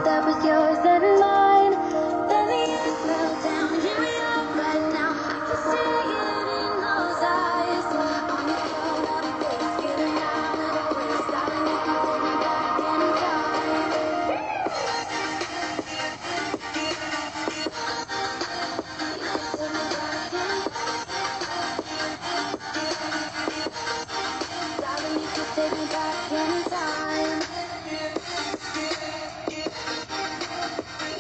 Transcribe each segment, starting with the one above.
that was yours and mine. Then the earth fell down, here we are right now. I can see it in those eyes. On the floor of this, getting out of the way. Darling, you can take me back in time. Darling, you can take me back in time.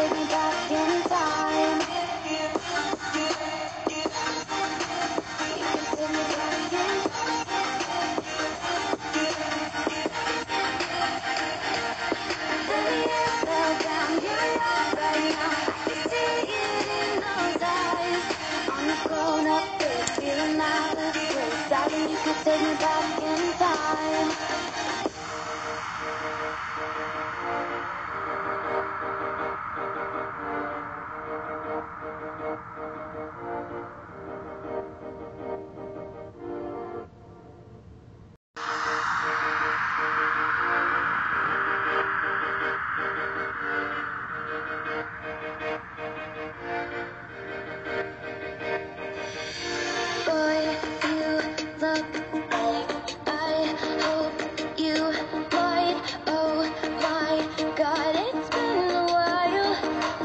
take me back in time. You can take me back in. When the years fell down, here we are right now. I can see it in those eyes. On a grown-up bed, feeling out of place. Darling, you could take me back in time. Boy, you look like I hope you might. Oh my God, it's been a while.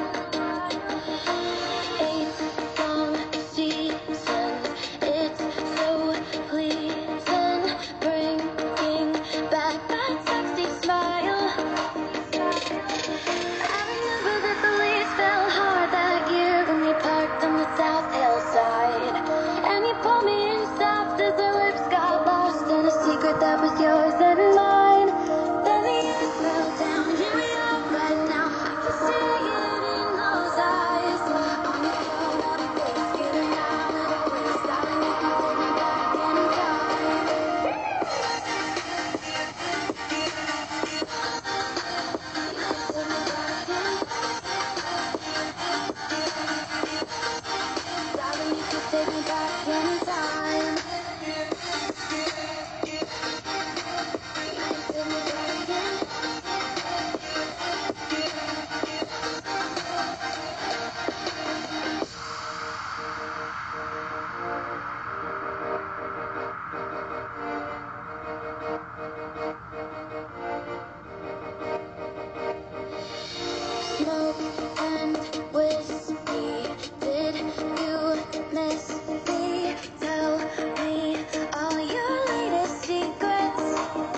8 long seasons, it's so pleasing, bringing back that sexy smile. I remember that the leaves fell hard that year when we parked on the South Hillside. And you pulled me in soft as our lips got lost in a secret that was yours and mine. Then the years fell down, here we are right now. I can see it in those eyes. On the phone up this, feeling out of place. Darling, you can take me back in time. Darling, you can take me back in time. Smoke and whiskey, did you miss me? Tell me all your latest secrets.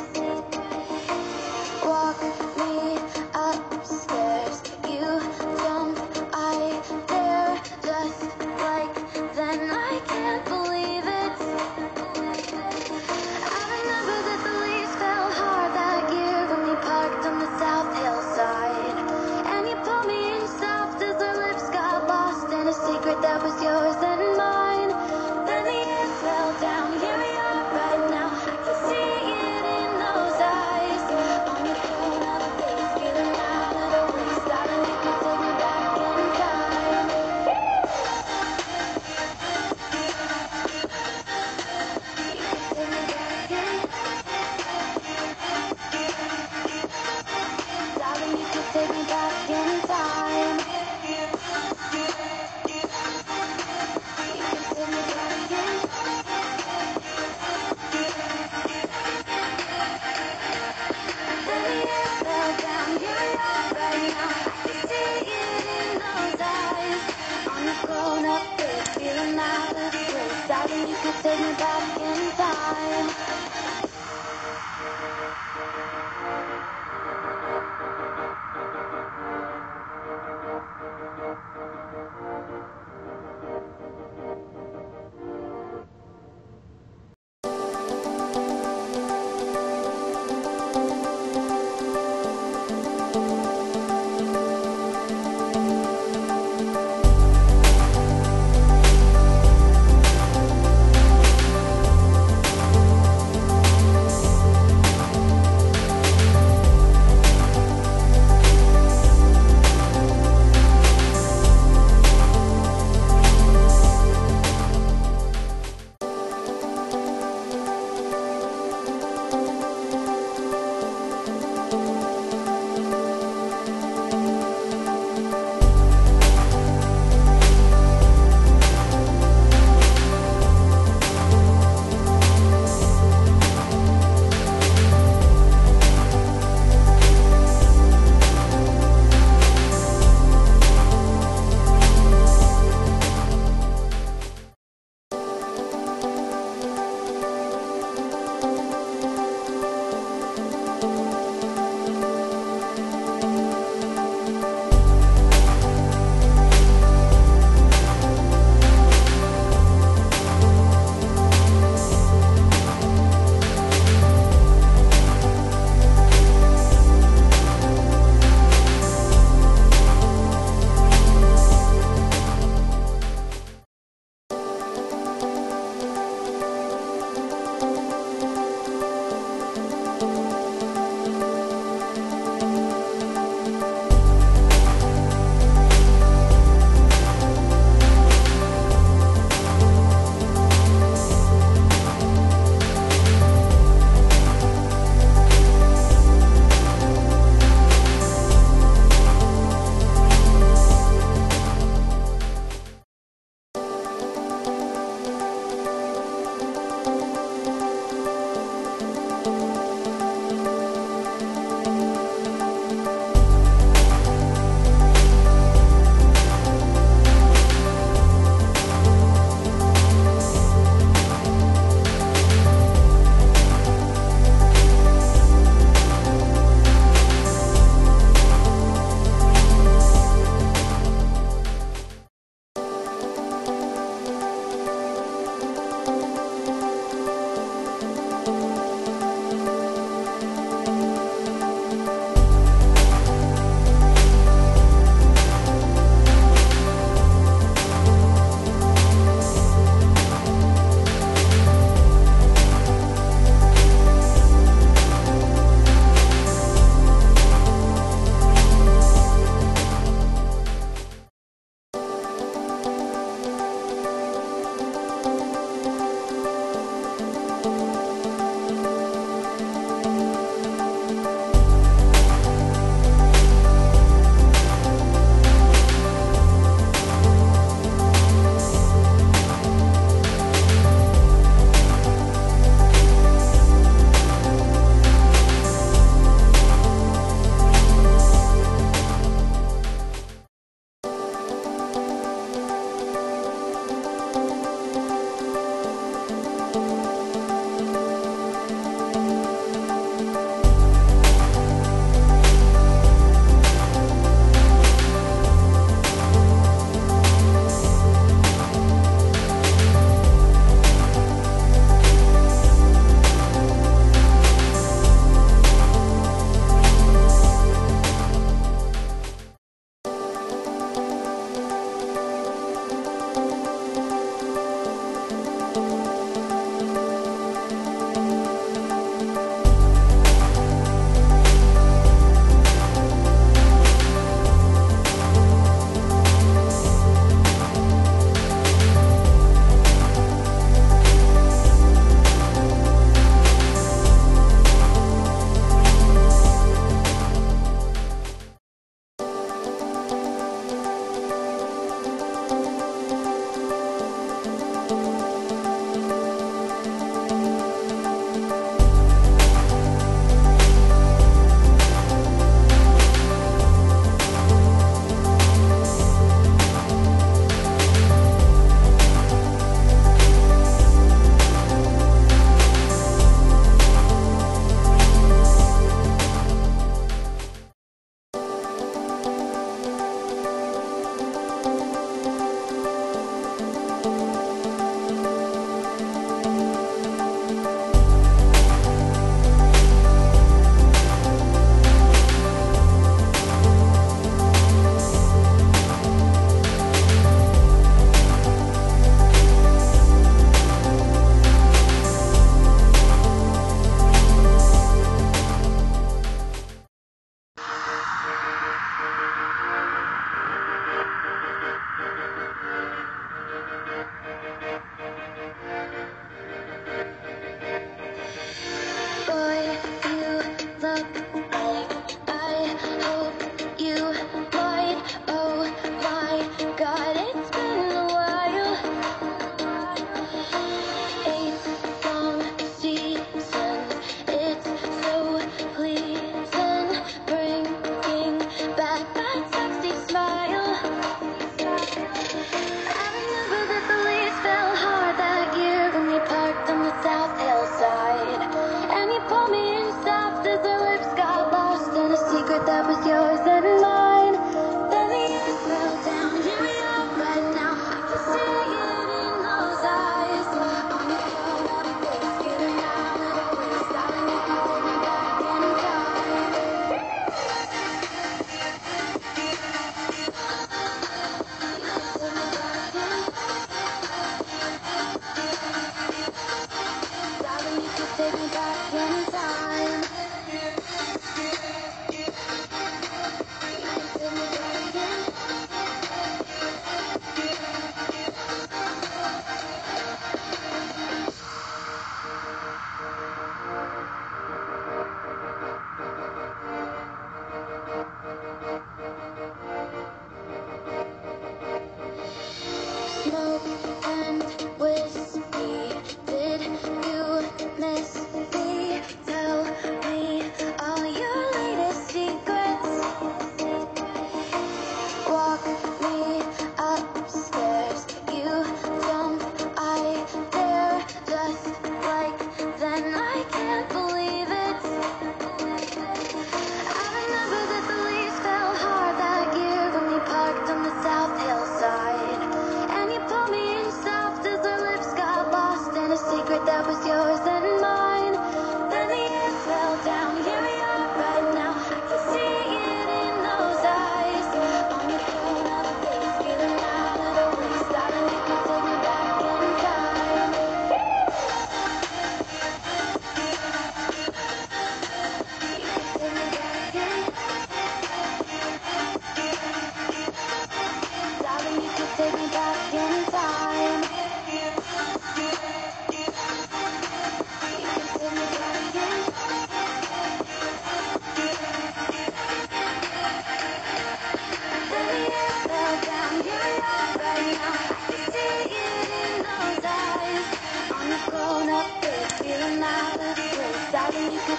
Walk me upstairs, you don't, I dare. Just like then, I can't believe it. I remember that the leaves fell hard that year when we parked on the South Hillside. And you pulled me in soft as our lips got lost in a secret that was yours and mine. Then the years fell down, here we are right now. I can see it in those eyes. On the phone up this, feeling out of place. Darling, you can take me back in time. You can take me back in. Darling, you can take me back in time. You can take me back in. Then the years fell down, here we are right now. I can see it in those eyes. On a grown-up bed, feeling out of place. Darling, you can take me back in time.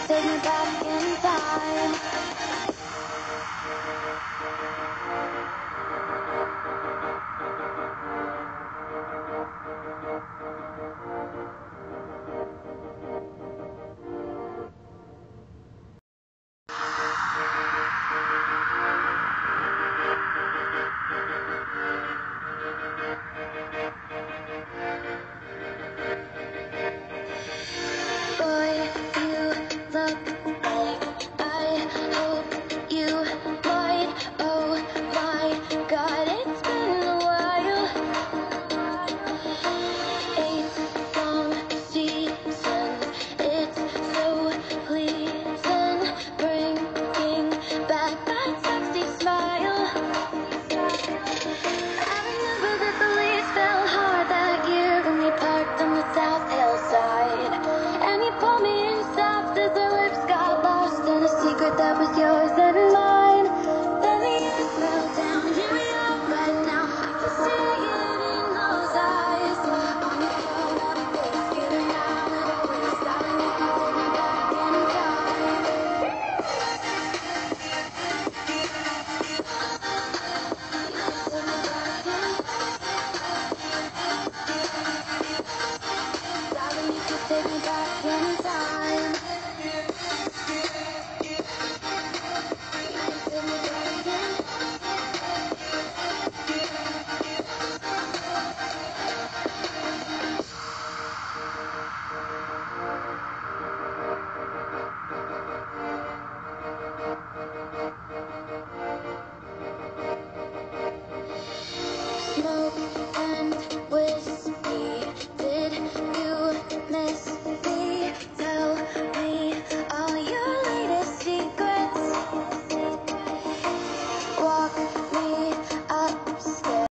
take me back.